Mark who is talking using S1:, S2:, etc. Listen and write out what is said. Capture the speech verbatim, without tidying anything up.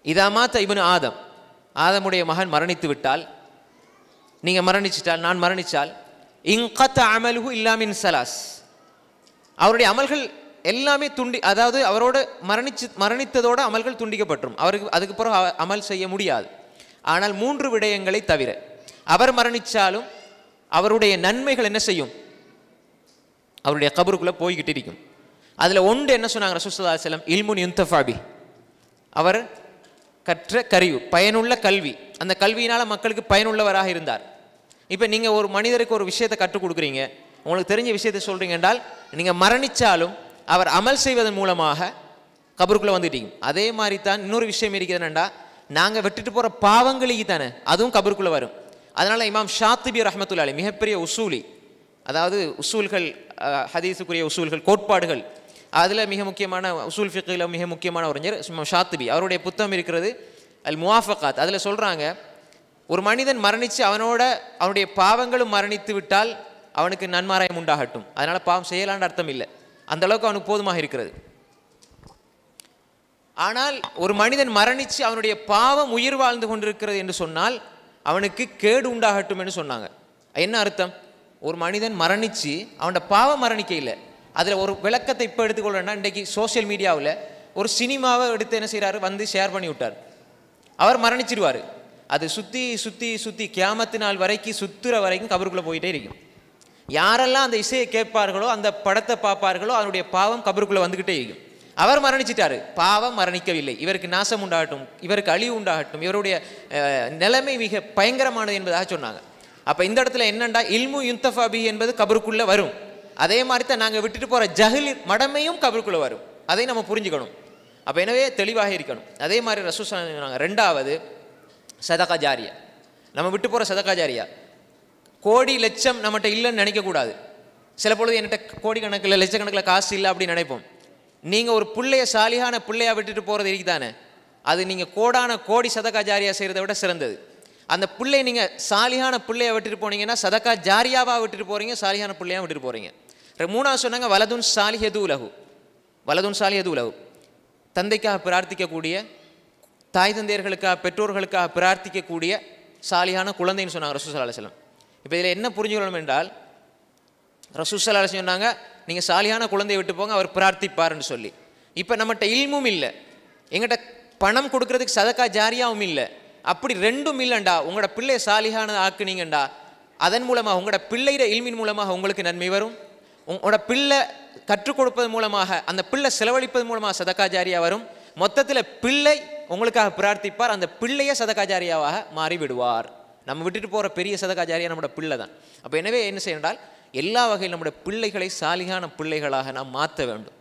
S1: இதாமாத்த இப்னு ஆதம், ஆதமுடைய மகன் மரணித்து விட்டால், நீங்கள் மரணிச்சிட்டால், நான் மரணித்தால், இன்கத்த அமலுஹு இல்லா மின் சலாஸ், அவருடைய அமல்கள் எல்லாமே துண்டி, அதாவது அவரோட மரணிச்சு மரணித்ததோடு அமல்கள் துண்டிக்கப்பட்டுரும். அவருக்கு அதுக்கு பிறகு அமல் செய்ய முடியாது. ஆனால் மூன்று விடயங்களை தவிர அவர் மரணித்தாலும் அவருடைய நன்மைகள் என்ன செய்யும்? அவருடைய கபருக்குள்ளே போய்கிட்டு இருக்கும். அதில் ஒன்று என்ன சொன்னாங்க ரசூலுல்லாஹி ஸல்லல்லாஹு அலைஹி வஸல்லம், இல்முன் யுன்தஃபா பிஹி, அவர் கற்ற கருவி, பயனுள்ள கல்வி, அந்த கல்வியினால் மக்களுக்கு பயனுள்ளவராக இருந்தார். இப்போ நீங்கள் ஒரு மனிதருக்கு ஒரு விஷயத்தை கற்றுக் கொடுக்குறீங்க, உங்களுக்கு தெரிஞ்ச விஷயத்தை சொல்கிறீங்க என்றால், நீங்கள் மரணித்தாலும் அவர் அமல் செய்வதன் மூலமாக கபருக்குள்ளே வந்துட்டீங்க. அதே மாதிரி தான் இன்னொரு விஷயம் இருக்கிறதுனா, நாங்கள் விட்டுட்டு போகிற பாவங்களுக்கு தானே அதுவும் கபருக்குள்ளே வரும். அதனால் இமாம் ஷாத்திபி ரஹ்மத்துல்லாஹி அலைஹி, மிகப்பெரிய உசூலி, அதாவது உசூல்கள், ஹதீஸுக்குரிய உசூல்கள், கோட்பாடுகள், அதில் மிக முக்கியமான உசூல் ஃபிக்ஹில் மிக முக்கியமான அறிஞர் இமாம் ஷாத்திபி. அவருடைய புத்தகம் இருக்கிறது அல் முவாஃபகாத். அதில் சொல்கிறாங்க, ஒரு மனிதன் மரணித்து அவனோட அவனுடைய பாவங்களும் மரணித்து விட்டால் அவனுக்கு நன்மாராயம் உண்டாகட்டும், அதனால் பாவம் செய்யலான்ற அர்த்தம் இல்லை, அந்த அளவுக்கு அவனுக்கு போதுமாக இருக்கிறது. ஆனால் ஒரு மனிதன் மரணித்து அவனுடைய பாவம் உயிர் வாழ்ந்து கொண்டிருக்கிறது என்று சொன்னால் அவனுக்கு கேடு உண்டாகட்டும் என்று சொன்னாங்க. என்ன அர்த்தம்? ஒரு மனிதன் மரணித்து அவனோட பாவம் மரணிக்க இல்லை. அதில் ஒரு விளக்கத்தை இப்போ எடுத்துக்கொள்ளணும்னா, இன்றைக்கி சோசியல் மீடியாவில் ஒரு சினிமாவை எடுத்து என்ன செய்கிறாரு, வந்து ஷேர் பண்ணி விட்டார், அவர் மரணிச்சிடுவார். அது சுற்றி சுற்றி சுற்றி கியாமத்து நாள் வரைக்கும் சுற்றுற வரைக்கும் கபருக்குள்ளே போயிட்டே இருக்கும். யாரெல்லாம் அந்த இசையை கேட்பார்களோ, அந்த படத்தை பார்ப்பார்களோ, அவருடைய பாவம் கபருக்குள்ளே வந்துக்கிட்டே இருக்கும். அவர் மரணிச்சிட்டாரு, பாவம் மரணிக்கவில்லை, இவருக்கு நாசம் உண்டாகட்டும், இவருக்கு அழிவு உண்டாகட்டும், இவருடைய நிலைமை மிக பயங்கரமானது என்பதாக சொன்னாங்க. அப்போ இந்த இடத்துல என்னண்டா, இல்மு யுன்தஃபா பிஹி என்பது கபருக்குள்ளே வரும். அதே மாதிரி தான் நாங்கள் விட்டுட்டு போகிற ஜஹில் மடமையும் கபருக்குள்ளே வரும். அதை நம்ம புரிஞ்சுக்கணும். அப்போ எனவே தெளிவாக இருக்கணும். அதே மாதிரி ரசூல் சொன்னாங்க, ரெண்டாவது சதகா ஜாரியா, நம்ம விட்டு போகிற சதகா ஜாரியா, கோடி லட்சம் நம்மகிட்ட இல்லைன்னு நினைக்கக்கூடாது. சில பொழுது என்கிட்ட கோடி கணக்கில் லட்சக்கணக்கில் காசு இல்லை அப்படின்னு நினைப்போம். நீங்கள் ஒரு பிள்ளைய சாலியான பிள்ளையாக விட்டுட்டு போகிறது இருக்குதானே, அது நீங்கள் கோடான கோடி சதகா ஜாரியா செய்கிறத விட சிறந்தது. அந்த பிள்ளை நீங்கள் சாலியான பிள்ளையை விட்டுட்டு போனீங்கன்னா சதகா ஜாரியாவாக விட்டுட்டு போகிறீங்க, சாலியான பிள்ளையாக விட்டுட்டு போகிறீங்க. மூணாவது சொன்னாங்க, வலதுன் சாலிஹது லஹு, வலதுன் சாலிஹது லஹு, தந்தைக்காக பிரார்த்திக்கக்கூடிய, தாய் தந்தையர்களுக்காக, பெற்றோர்களுக்காக பிரார்த்திக்கக்கூடிய சாலியான குழந்தைன்னு சொன்னாங்க ரசூல் ஸல்லல்லாஹு அலைஹி வஸல்லம். இப்போ இதில் என்ன புரிஞ்சுக்கணும் என்றால், ரசூல் ஸல்லல்லாஹு அலைஹி வஸல்லம் சொன்னாங்க, நீங்கள் சாலியான குழந்தையை விட்டு போங்க, அவர் பிரார்த்திப்பார்னு சொல்லி. இப்போ நம்மகிட்ட இல்மும் இல்லை, எங்கிட்ட பணம் கொடுக்கறதுக்கு சதகா ஜாரியாவும் இல்லை, அப்படி ரெண்டும் இல்லைண்டா, உங்களோட பிள்ளையை சாலியான ஆக்குனீங்கண்டா, அதன் மூலமாக உங்களோட பிள்ளையிட இல்மின் மூலமாக உங்களுக்கு நன்மை வரும். உங்களோட பிள்ளை கற்றுக் கொடுப்பது மூலமாக, அந்த பிள்ளை செலவழிப்பது மூலமாக சதகா ஜாரியா வரும். மொத்தத்தில் பிள்ளை உங்களுக்காக பிரார்த்திப்பார், அந்த பிள்ளையை சதகா ஜாரியாவாக மாறி விடுவார். நம்ம விட்டுட்டு போகிற பெரிய சதகா ஜாரியா நம்மளோட பிள்ளை தான். அப்போ எனவே என்ன செய்யணும்னால், எல்லா வகையில் நம்முடைய பிள்ளைகளை சாலிகான பிள்ளைகளாக நாம் மாற்ற வேண்டும்.